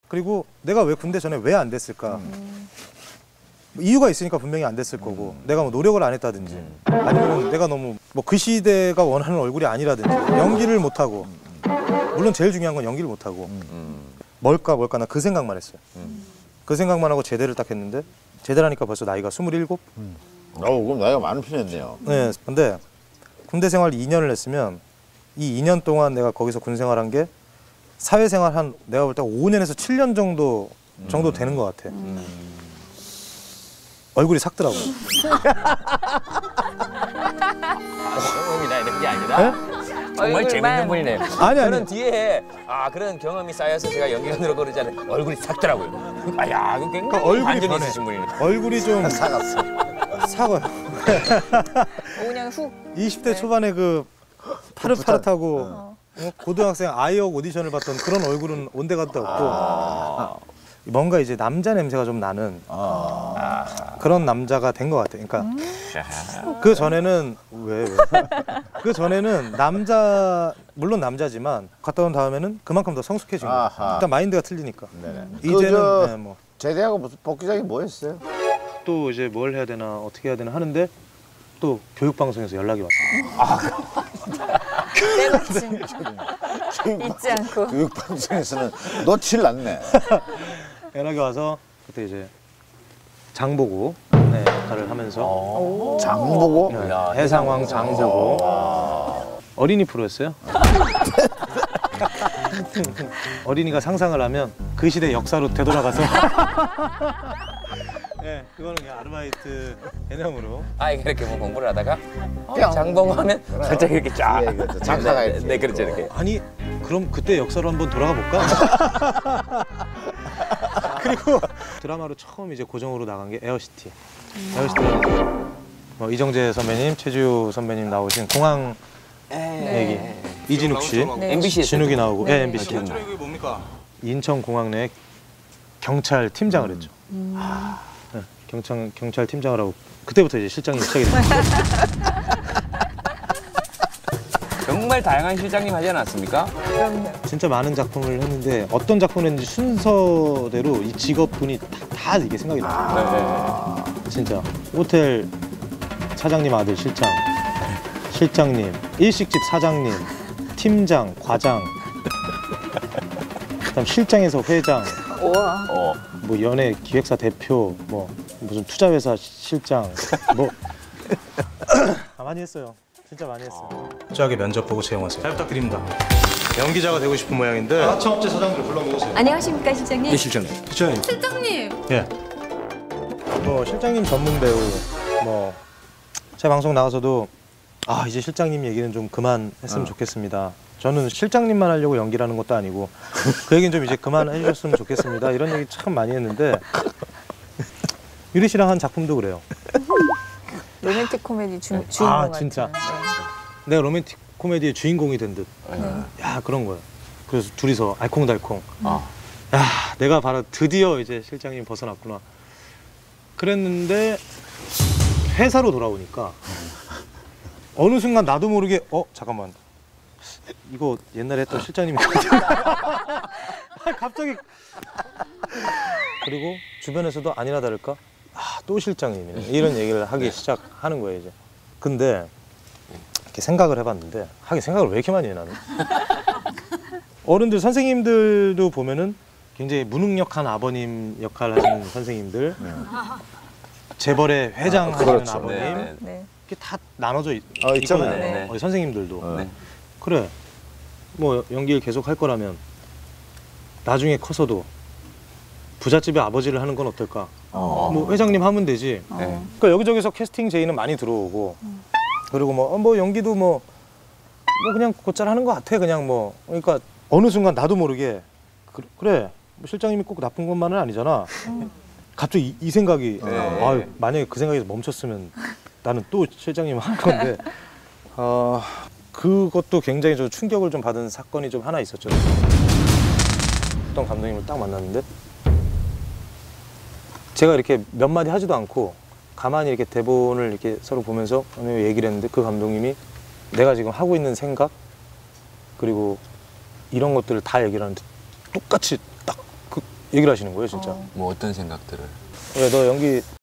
그리고 내가 왜 군대 전에 왜 안 됐을까? 뭐 이유가 있으니까 분명히 안 됐을 거고 내가 뭐 노력을 안 했다든지 아니면 내가 너무 뭐 그 시대가 원하는 얼굴이 아니라든지 연기를 못하고 물론 제일 중요한 건 연기를 못하고 뭘까 나 그 생각만 했어요. 그 생각만 하고 제대를 딱 했는데 제대를 하니까 벌써 나이가 27? 그럼 나이가 많은 편이었네요. 네, 근데 군대 생활 2년을 했으면 이 2년 동안 내가 거기서 군 생활한 게 사회생활 한 내가 볼 때 5년에서 7년 정도 되는 것 같아. 얼굴이 삭더라고. 경험이나 이런 게 아니라 정말 재밌는 분이네. 아니. 저는 뒤에 그런 경험이 쌓여서 제가 연기관으로 그러잖아요. 얼굴이 삭더라고요. 아야, 굉장히 얼굴이 반전이 변해. 있으신 분이네. 얼굴이 좀 사갔어. 사고요. 5년 후. 20대 초반에 그 파릇파릇하고 고등학생 아이역 오디션을 봤던 그런 얼굴은 온데간데 없고 뭔가 이제 남자 냄새가 좀 나는 그런 남자가 된 것 같아. 그러니까 그 전에는 그 전에는 물론 남자지만 갔다 온 다음에는 그만큼 더 성숙해진 거야. 일단 마인드가 틀리니까. 네네. 이제는 뭐 제대하고 무슨 복귀작이 뭐 했어요? 또 이제 뭘 해야 되나 어떻게 해야 되나 하는데 또 교육방송에서 연락이 왔어요. 때마침 잊지 않고. 교육방송에서는 놓칠 않네. 연락이 와서 그때 이제 장보고 역할을 하면서 장보고? 해상왕 장보고 어린이 프로였어요. 어린이가 상상을 하면 그 시대 역사로 되돌아가서 네, 그거는 그냥 아르바이트 개념으로 이렇게 뭐 공부를 하다가 장봉하면 살짝 이렇게 쫙 장사가 이렇게. 네, 그렇죠 이렇게. 아니 그럼 그때 역사로 한번 돌아가 볼까? 그리고 드라마로 처음 이제 고정으로 나간 게 에어시티. 에어시티는 뭐 이정재 선배님, 최지우 선배님 나오신 공항 얘기. 이진욱 씨, MBC에서 진욱이 나오고, 네. MBC. 이게 뭡니까? 인천 공항 내 경찰 팀장을 했죠. 네, 경찰 팀장을 하고 그때부터 이제 실장님 시작이 됐어요. 정말 다양한 실장님 하지 않았습니까? 그럼요. 진짜 많은 작품을 했는데 어떤 작품을 했는지 순서대로 이 직업군이 다 이게 생각이 나요. 진짜 호텔 사장님 아들 실장, 실장님, 일식집 사장님, 팀장, 과장, 그다음 실장에서 회장, 우와. 뭐 연예 기획사 대표, 뭐 무슨 투자회사 실장, 뭐 많이 했어요. 진짜 많이 했어요. 철저하게 면접 보고 채용하세요. 잘 부탁드립니다. 연기자가 되고 싶은 모양인데 하청업체 사장들 불러모으세요. 안녕하십니까 실장님? 네 실장님. 실장님. 실장님. 예. 뭐 실장님 전문 배우 뭐 제 방송 나와서도 이제 실장님 얘기는 좀 그만했으면 좋겠습니다. 저는 실장님만 하려고 연기를 하는 것도 아니고 그 얘기는 좀 이제 그만해 주셨으면 좋겠습니다. 이런 얘기 참 많이 했는데 유리 씨랑 한 작품도 그래요. 로맨틱 코미디 주인공 진짜. 같은. 내가 로맨틱 코미디의 주인공이 된 듯. 야 그런 거야. 그래서 둘이서 알콩달콩. 야 내가 바로 드디어 이제 실장님 벗어났구나. 그랬는데 회사로 돌아오니까 어느 순간 나도 모르게 잠깐만 이거 옛날에 했던 실장님이 갑자기 그리고 주변에서도 아니나 다를까 또 실장님이네 이런 얘기를 하기 시작하는 거예요 이제. 근데 이렇게 생각을 해봤는데 생각을 왜 이렇게 많이 해 나는? 어른들 선생님들도 보면은 굉장히 무능력한 아버님 역할 하시는 선생님들, 재벌의 회장 하시는 그렇죠. 아버님 네. 이게 다 나눠져 있잖아요. 있거든요. 네. 선생님들도. 네. 그래 뭐 연기를 계속 할 거라면 나중에 커서도 부잣집의 아버지를 하는 건 어떨까? 뭐 회장님 하면 되지. 그러니까 여기저기서 캐스팅 제의는 많이 들어오고 그리고 뭐 연기도 뭐 그냥 곧잘 하는 것 같아 그냥 뭐 그러니까 어느 순간 나도 모르게 그래 뭐 실장님이 꼭 나쁜 것만은 아니잖아. 갑자기 이 생각이 만약에 그 생각에서 멈췄으면 나는 또 실장님 하는 건데 그것도 굉장히 좀 충격을 좀 받은 사건이 좀 하나 있었죠. 어떤 감독님을 딱 만났는데 제가 이렇게 몇 마디 하지도 않고 가만히 이렇게 대본을 이렇게 서로 보면서 얘기를 했는데 그 감독님이 내가 지금 하고 있는 생각 그리고 이런 것들을 다 얘기를 하는데 똑같이 딱 얘기를 하시는 거예요, 진짜. 뭐 어떤 생각들을? 그래, 너 연기